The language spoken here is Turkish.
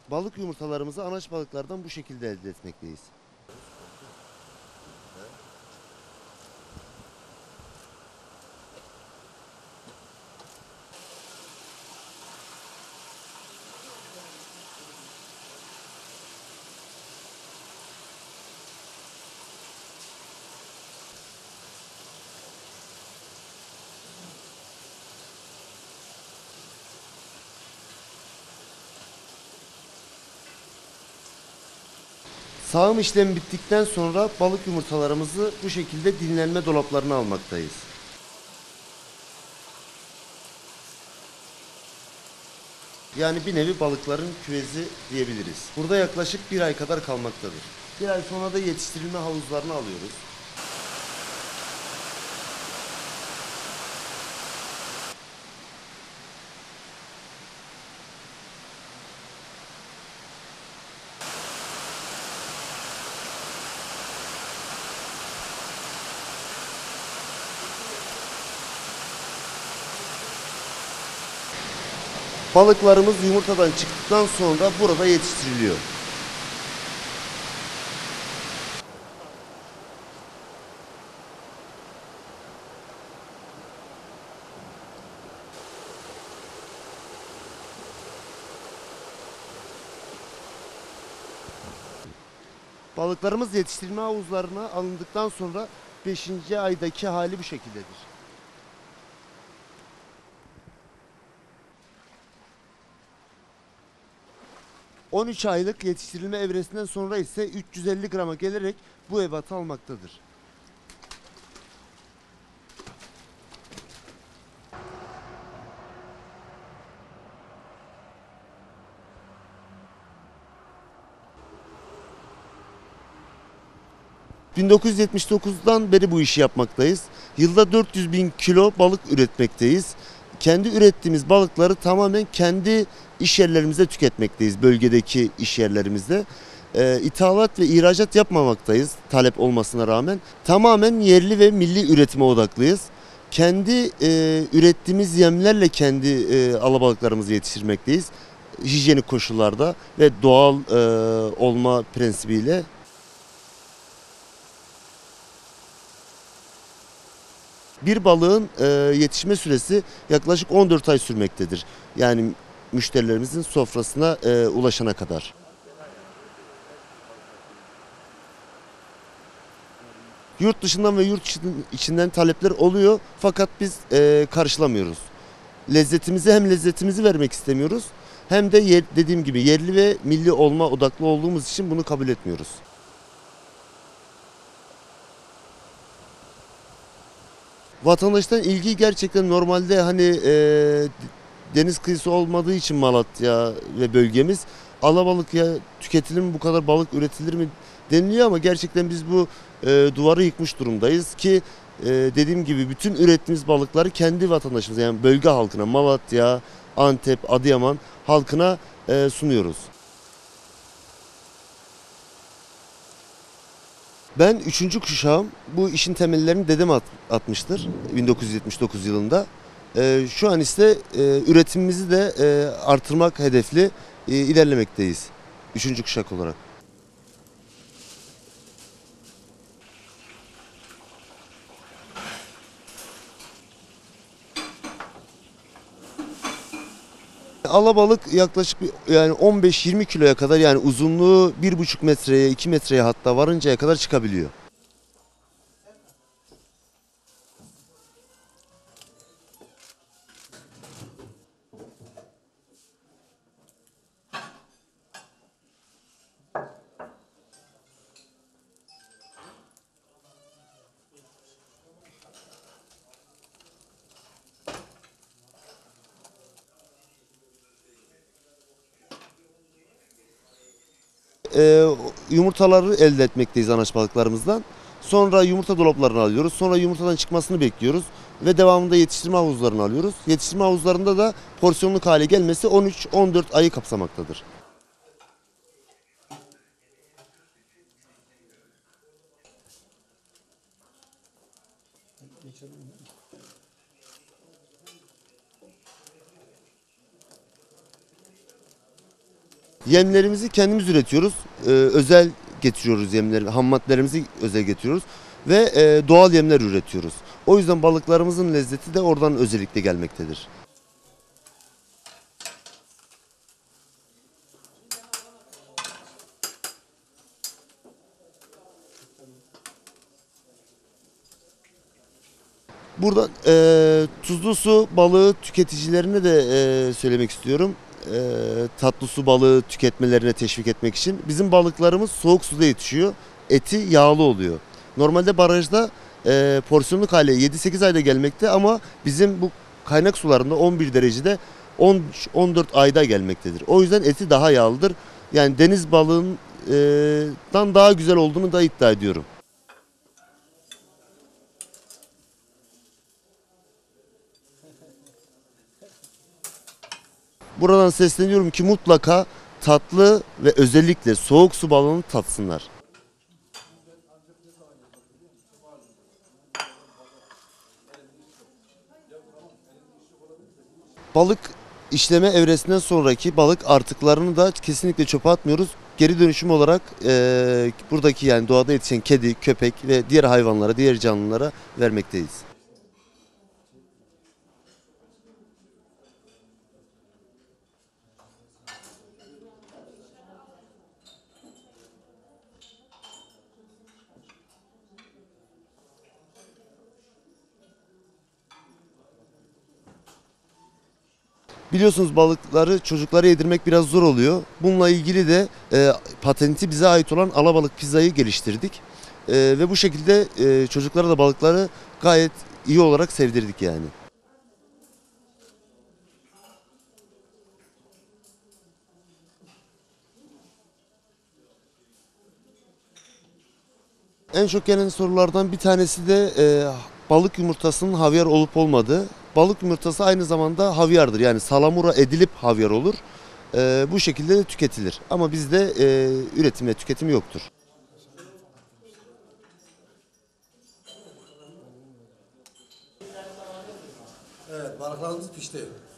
Balık yumurtalarımızı anaç balıklardan bu şekilde elde etmekteyiz. Sağım işlemi bittikten sonra balık yumurtalarımızı bu şekilde dinlenme dolaplarına almaktayız. Yani bir nevi balıkların küvezi diyebiliriz. Burada yaklaşık bir ay kadar kalmaktadır. Bir ay sonra da yetiştirilme havuzlarına alıyoruz. Balıklarımız yumurtadan çıktıktan sonra burada yetiştiriliyor. Balıklarımız yetiştirme havuzlarına alındıktan sonra 5. aydaki hali bu şekildedir. 13 aylık yetiştirilme evresinden sonra ise 350 grama gelerek bu ebatı almaktadır. ...1979'dan beri bu işi yapmaktayız. Yılda 400 bin kilo balık üretmekteyiz. Kendi ürettiğimiz balıkları tamamen kendi iş yerlerimizde tüketmekteyiz. Bölgedeki iş yerlerimizde. İthalat ve ihracat yapmamaktayız talep olmasına rağmen. Tamamen yerli ve milli üretime odaklıyız. Kendi ürettiğimiz yemlerle kendi alabalıklarımızı yetiştirmekteyiz. Hijyenik koşullarda ve doğal olma prensibiyle. Bir balığın yetişme süresi yaklaşık 14 ay sürmektedir. Yani müşterilerimizin sofrasına ulaşana kadar. Yurt dışından ve içinden talepler oluyor fakat biz karşılamıyoruz. Hem lezzetimizi vermek istemiyoruz hem de dediğim gibi yerli ve milli olma odaklı olduğumuz için bunu kabul etmiyoruz. Vatandaştan ilgi gerçekten normalde hani deniz kıyısı olmadığı için Malatya ve bölgemiz alabalık ya tüketilir mi bu kadar balık üretilir mi deniliyor ama gerçekten biz bu duvarı yıkmış durumdayız ki dediğim gibi bütün ürettiğimiz balıkları kendi vatandaşımıza yani bölge halkına Malatya, Antep, Adıyaman halkına sunuyoruz. Ben üçüncü kuşağım. Bu işin temellerini dedem atmıştır 1979 yılında. Şu an ise üretimimizi de artırmak hedefli ilerlemekteyiz. Üçüncü kuşak olarak. Alabalık yaklaşık yani 15-20 kiloya kadar yani uzunluğu 1,5 metreye 2 metreye hatta varıncaya kadar çıkabiliyor. e, Yumurtaları elde etmekteyiz anaç balıklarımızdan. Sonra yumurta dolaplarını alıyoruz. Sonra yumurtadan çıkmasını bekliyoruz. Ve devamında yetiştirme havuzlarını alıyoruz. Yetiştirme havuzlarında da porsiyonluk hale gelmesi 13-14 ayı kapsamaktadır. Yemlerimizi kendimiz üretiyoruz. Özel getiriyoruz yemleri, ham maddelerimizi özel getiriyoruz ve doğal yemler üretiyoruz. O yüzden balıklarımızın lezzeti de oradan özellikle gelmektedir. Burada tuzlu su balığı tüketicilerine de söylemek istiyorum. Tatlı su balığı tüketmelerine teşvik etmek için. Bizim balıklarımız soğuk suda yetişiyor. Eti yağlı oluyor. Normalde barajda porsiyonluk hale 7-8 ayda gelmekte ama bizim bu kaynak sularında 11 derecede 13-14 ayda gelmektedir. O yüzden eti daha yağlıdır. Yani deniz balığından daha güzel olduğunu da iddia ediyorum. Buradan sesleniyorum ki mutlaka tatlı ve özellikle soğuk su balığını tatsınlar. Balık işleme evresinden sonraki balık artıklarını da kesinlikle çöpe atmıyoruz. Geri dönüşüm olarak buradaki yani doğada yetişen kedi, köpek ve diğer hayvanlara, diğer canlılara vermekteyiz. Biliyorsunuz balıkları çocuklara yedirmek biraz zor oluyor. Bununla ilgili de patenti bize ait olan alabalık pizzayı geliştirdik. Ve bu şekilde çocuklara da balıkları gayet iyi olarak sevdirdik yani. En çok gelen sorulardan bir tanesi de balık yumurtasının havyar olup olmadığı. Balık yumurtası aynı zamanda havyardır. Yani salamura edilip havyar olur. Bu şekilde de tüketilir. Ama bizde üretim ve tüketim yoktur. Evet, balıklarımız pişti.